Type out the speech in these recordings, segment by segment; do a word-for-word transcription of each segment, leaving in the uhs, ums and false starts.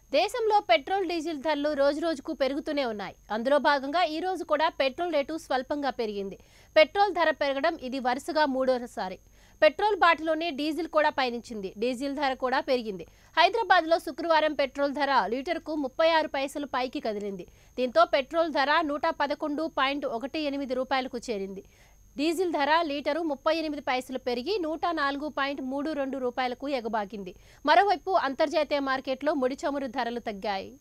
దేశంలో petrol diesel ధరలు రోజు రోజుకు పెరుగుతూనే ఉన్నాయి. అందులో భాగంగా ఈ రోజు కూడా పెట్రోల్ రేటు స్వల్పంగా పెరిగింది. పెట్రోల్ ధర పెరగడం ఇది వరుసగా మూడోసారి. పెట్రోల్ బాటిలోనే డీజిల్ కూడా పయనించింది. డీజిల్ ధర కూడా పెరిగింది. హైదరాబాద్లో శుక్రవారం పెట్రోల్ ధర లీటర్కు ముప్పై ఆరు పైసలు పైకి కదిలింది. దీంతో పెట్రోల్ ధర నూట పదకొండు పాయింట్ ఒకటి ఎనిమిది రూపాయలకు చేరింది. డీజిల్ ధర లీటరు ముప్పై ఎనిమిది పైసలు పెరిగి నూట నాలుగు పాయింట్ మూడు రెండు రూపాయలకు ఎగబాకింది. మరోవైపు అంతర్జాతీయ మార్కెట్లో ముడి చమురు ధరలు తగ్గాయి.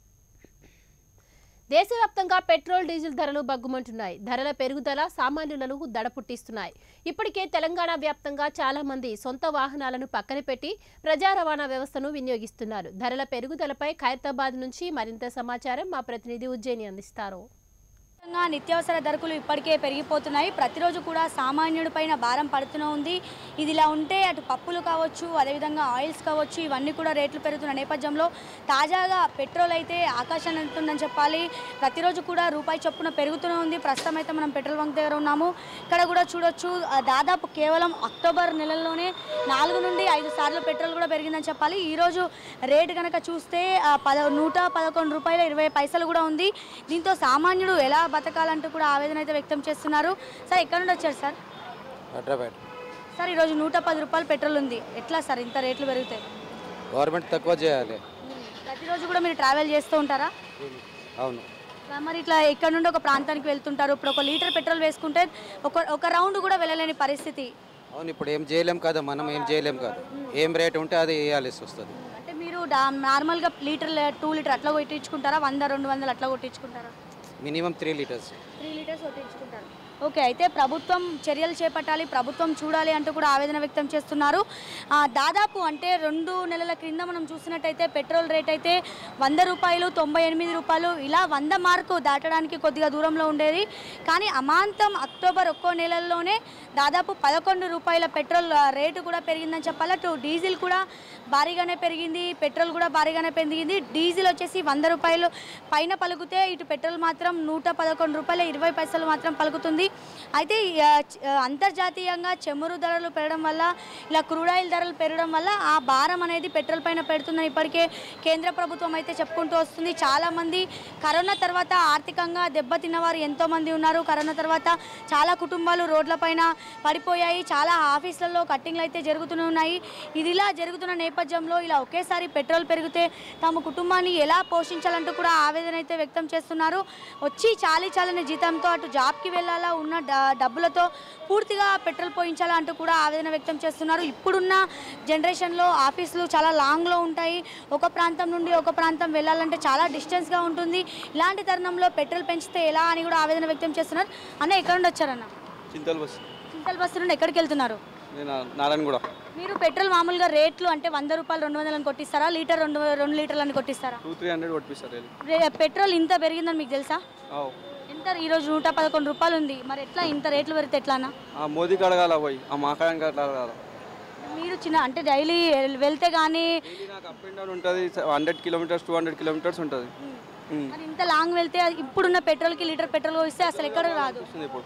దేశవ్యాప్తంగా పెట్రోల్ డీజిల్ ధరలు బగ్గుమంటున్నాయి. ధరల పెరుగుదల సామాన్యులను దడపుట్టిస్తున్నాయి. ఇప్పటికే తెలంగాణ వ్యాప్తంగా చాలా మంది సొంత వాహనాలను పక్కన పెట్టి ప్రజా రవాణా వ్యవస్థను వినియోగిస్తున్నారు. ధరల పెరుగుదలపై ఖైరతాబాద్ నుంచి మరింత సమాచారం మా ప్రతినిధి ఉజ్జయిని అందిస్తారు. నిత్యావసర ధరలు ఇప్పటికే పెరిగిపోతున్నాయి. ప్రతిరోజు కూడా సామాన్యుడి పైన భారం పడుతూనే ఉంది. ఇది ఇలా ఉంటే అటు పప్పులు కావచ్చు, అదేవిధంగా ఆయిల్స్ కావచ్చు, ఇవన్నీ కూడా రేట్లు పెరుగుతున్న నేపథ్యంలో తాజాగా పెట్రోల్ అయితే ఆకాశాన్ని అంటుందని చెప్పాలి. ప్రతిరోజు కూడా రూపాయి చొప్పున పెరుగుతూనే ఉంది. ప్రస్తుతం అయితే మనం పెట్రోల్ బంక్ దగ్గర ఉన్నాము. ఇక్కడ కూడా చూడొచ్చు, దాదాపు కేవలం అక్టోబర్ నెలలోనే నాలుగు నుండి ఐదు సార్లు పెట్రోల్ కూడా పెరిగిందని చెప్పాలి. ఈరోజు రేటు కనుక చూస్తే పద నూట పదకొండు రూపాయల ఇరవై పైసలు కూడా ఉంది. దీంతో సామాన్యుడు ఎలా బతకాలంటూ కూడా ఆవేదన అయితే వ్యక్తం చేస్తున్నారు. సార్, ఎక్కడ నుండి వచ్చారు సార్? హైదరాబాద్. సార్, ఈరోజు నూట పది రూపాయలు పెట్రోల్ ఉంది. ఎట్లా సార్ ఇంత రేట్లు పెరుగుతాయి? గవర్నమెంట్ తక్కువ చేయాలి. ప్రతిరోజు కూడా మీరు ట్రావెల్ చేస్తూ ఉంటారా? అవును. మరి ఇట్లా ఇక్కడ నుండి ఒక ప్రాంతానికి వెళ్తుంటారు. ఇప్పుడు ఒక లీటర్ పెట్రోల్ వేసుకుంటే ఒక ఒక రౌండ్ కూడా వెళ్ళలేని పరిస్థితి. అవును, ఇప్పుడు ఏం చేయలేం కదా, మనం ఏం చేయలేం కదా. ఏం రేట్ ఉంటే అది వేయాల్సి వస్తుంది. అంటే మీరు నార్మల్గా లీటర్ టూ లీటర్ అట్లా కొట్టించుకుంటారా? వంద రెండు వందలు అట్లా కొట్టించుకుంటారా? Minimum three litres three litres కొట్టించుకుంటారు. ఓకే, అయితే ప్రభుత్వం చర్యలు చేపట్టాలి, ప్రభుత్వం చూడాలి అంటూ కూడా ఆవేదన వ్యక్తం చేస్తున్నారు. దాదాపు అంటే రెండు నెలల క్రింద మనం చూసినట్టయితే పెట్రోల్ రేట్ అయితే వంద రూపాయలు తొంభై ఎనిమిది రూపాయలు ఇలా వంద మార్కు దాటడానికి కొద్దిగా దూరంలో ఉండేది. కానీ అమాంతం అక్టోబర్ ఒక్కో నెలల్లోనే దాదాపు పదకొండు రూపాయల పెట్రోల్ రేటు కూడా పెరిగిందని చెప్పాలి. అటు డీజిల్ కూడా భారీగానే పెరిగింది, పెట్రోల్ కూడా భారీగానే పెరిగింది. డీజిల్ వచ్చేసి వంద రూపాయలు పైన పలుకుతే ఇటు పెట్రోల్ మాత్రం నూట పదకొండు రూపాయల ఇరవై పైసలు మాత్రం పలుకుతుంది. అయితే అంతర్జాతీయంగా చమురు ధరలు పెరగడం వల్ల, ఇలా క్రూడ్ ఆయిల్ ధరలు పెరగడం వల్ల ఆ భారం అనేది పెట్రోల్ పైన పెడుతుందని ఇప్పటికే కేంద్ర ప్రభుత్వం అయితే చెప్పుకుంటూ వస్తుంది. చాలామంది కరోనా తర్వాత ఆర్థికంగా దెబ్బతిన్నవారు ఎంతోమంది ఉన్నారు. కరోనా తర్వాత చాలా కుటుంబాలు రోడ్లపైన పడిపోయాయి. చాలా ఆఫీసులలో కట్టింగ్లు అయితే జరుగుతూనే ఉన్నాయి. ఇది ఇలా జరుగుతున్న నేపథ్యంలో ఇలా ఒకేసారి పెట్రోల్ పెరిగితే తమ కుటుంబాన్ని ఎలా పోషించాలంటూ కూడా ఆవేదన అయితే వ్యక్తం చేస్తున్నారు. వచ్చి చాలీ చాలని జీతంతో అటు జాబ్కి వెళ్ళాలా, ఉన్న డబ్బులతో పూర్తిగా పెట్రోల్ పోయించాలా అంటూ కూడా ఆవేదన వ్యక్తం చేస్తున్నారు. ఇప్పుడున్న జనరేషన్లో ఆఫీసులు చాలా లాంగ్లో ఉంటాయి. ఒక ప్రాంతం నుండి ఒక ప్రాంతం వెళ్ళాలంటే చాలా డిస్టెన్స్గా ఉంటుంది. ఇలాంటి తరుణంలో పెట్రోల్ పెంచితే ఎలా అని కూడా ఆవేదన వ్యక్తం చేస్తున్నారు. అన్న, ఎక్కడ నుండి వచ్చారన్న? చింతల్ బస్. చింతల్ బస్సు నుండి ఎక్కడికి వెళ్తున్నారు? నారాయణగూడ. మీరు పెట్రోల్ మామూలుగా రేట్లు అంటే వంద రూపాయలు రెండు వందలని కొట్టిస్తారా, లీటర్ రెండు రెండు లీటర్లని కొట్టిస్తారా? టూ త్రీ హండ్రెడ్ కొట్టిస్తారు. పెట్రోల్ ఇంత పెరిగిందని మీకు తెలుసా? ఎంత? ఈరోజు నూట పదకొండు రూపాయలు ఉంది. మరి ఎట్లా ఇంత రేట్లు పెరిగితే ఎట్లానా? మోదీకి అడగాల, పోయి ఆ మాకాయానికి అడగాల. మీరు చిన్న అంటే డైలీ వెళ్తే కానీ నాకు అప్ అండ్ డౌన్ ఉంటుంది. Hundred kilometres two hundred kilometres ఉంటుంది. మరి ఇంత లాంగ్ వెళ్తే ఇప్పుడున్న పెట్రోల్కి లీటర్ పెట్రోల్ ఇస్తే అసలు ఎక్కడ రాదు. ఇప్పుడు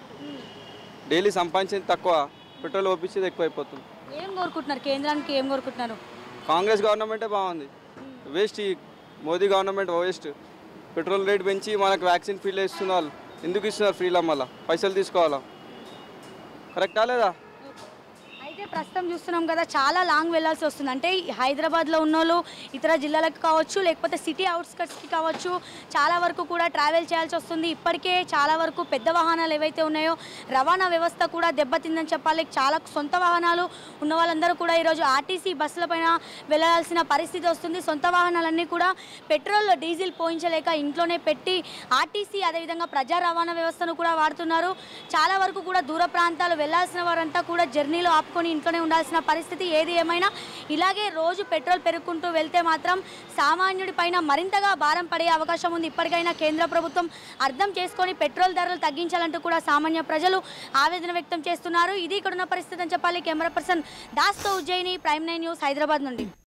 డైలీ సంపాదించేది తక్కువ, పెట్రోల్ ఓపించేది ఎక్కువ అయిపోతుంది. ఏం కోరుకుంటున్నారు? కేంద్రానికి ఏం కోరుకుంటున్నారు? కాంగ్రెస్ గవర్నమెంటే బాగుంది. వేస్ట్ ఈ Modi government waste. Petrol rate పెంచి మనకు వ్యాక్సిన్ ఫ్రీలో ఇస్తున్నారు. ఎందుకు ఇస్తున్నారు ఫ్రీలో? మళ్ళీ పైసలు తీసుకోవాలా? కరెక్టా లేదా? అయితే ప్రస్తుతం చూస్తున్నాం కదా, చాలా లాంగ్ వెళ్ళాల్సి వస్తుంది. అంటే హైదరాబాద్లో ఉన్న వాళ్ళు ఇతర జిల్లాలకు కావచ్చు, లేకపోతే సిటీ అవుట్స్కట్స్కి కావచ్చు, చాలా వరకు కూడా ట్రావెల్ చేయాల్సి వస్తుంది. ఇప్పటికే చాలా వరకు పెద్ద వాహనాలు ఏవైతే ఉన్నాయో రవాణా వ్యవస్థ కూడా దెబ్బతిందని చెప్పాలి. చాలా సొంత వాహనాలు ఉన్న వాళ్ళందరూ కూడా ఈరోజు ఆర్టీసీ బస్సుల పైన వెళ్ళాల్సిన పరిస్థితి వస్తుంది. సొంత వాహనాలన్నీ కూడా పెట్రోల్ డీజిల్ పోయించలేక ఇంట్లోనే పెట్టి ఆర్టీసీ అదేవిధంగా ప్రజా రవాణా వ్యవస్థను కూడా వాడుతున్నారు. చాలా వరకు కూడా దూర ప్రాంతాలు వెళ్లాల్సిన వారంతా కూడా జర్నీలో ఆపుకొని ఇంట్లోనే ఉండాల్సిన పరిస్థితి. ఏది ఏమైనా ఇలాగే రోజు పెట్రోల్ పెరుగుకుంటూ వెళ్తే మాత్రం సామాన్యుడి పైన మరింతగా భారం పడే అవకాశం ఉంది. ఇప్పటికైనా కేంద్ర ప్రభుత్వం అర్థం చేసుకొని పెట్రోల్ ధరలు తగ్గించాలంటూ కూడా సామాన్య ప్రజలు ఆవేదన వ్యక్తం చేస్తున్నారు. ఇది ఇక్కడున్న పరిస్థితి అని చెప్పాలి. కెమెరా పర్సన్ దాస్తో Ujjayini, Prime Nine News, Hyderabad నుండి.